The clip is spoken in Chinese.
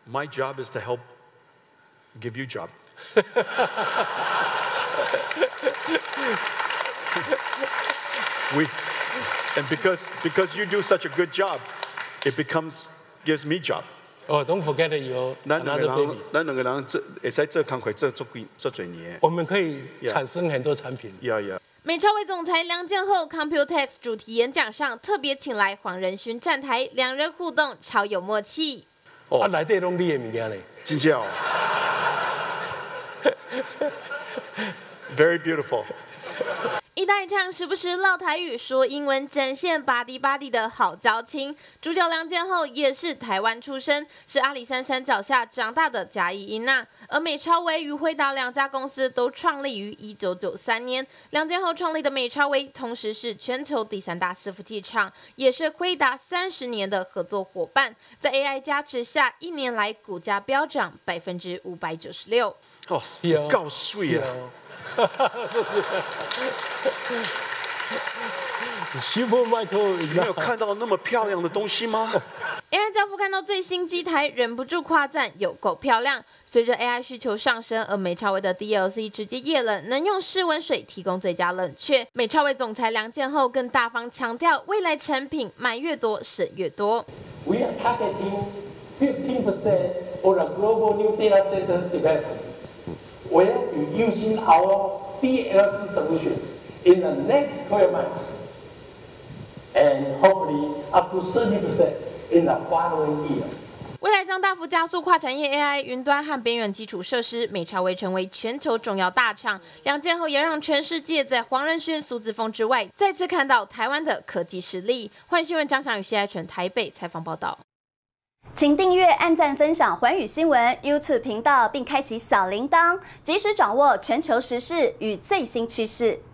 My job is to help give you job. And because you do such a good job, it gives me job. Oh, don't forget your another baby. 咱两个人会使做工课做多年。 我们可以产生很多产品。 Yeah. 美超微总裁梁建厚 Computex 主题演讲上特别请来黄仁勋站台，两人互动超有默契。 啊，内底拢你的物件嘞， 真正哦。Very beautiful. 一搭一唱，时不时唠台语，说英文，展现巴迪的好交情。主角梁建厚也是台湾出生，是阿里山山脚下长大的嘉义英娜。而美超微与辉达两家公司都创立于1993年。梁建厚创立的美超微，同时是全球第3大伺服器厂，也是辉达30年的合作伙伴。在 AI 加持下，1年来股价飙涨596%。 哦，够水啊！ Supermicro， 你没有看到那么漂亮的东西吗 ？AI 教父看到最新机台，忍不住夸赞有够漂亮。随着 AI 需求上升，而美超微的 DLC 直接液冷，能用室温水提供最佳冷却。美超微总裁梁建厚更大方强调，未来产品买越多省越多。 We are targeting 15% of the global new data center development. We'll be using our DLC solutions in the next 12 months, and hopefully up to 30% in the following year. 未来将大幅加速跨产业 AI、云端和边缘基础设施，美超微成为全球重要大厂。梁建厚也让全世界在黄仁勋、苏姿丰之外，再次看到台湾的科技实力。欢迎新闻张翔与谢爱纯台北采访报道。 请订阅、按赞、分享寰宇新闻 YouTube 频道，并开启小铃铛，及时掌握全球时事与最新趋势。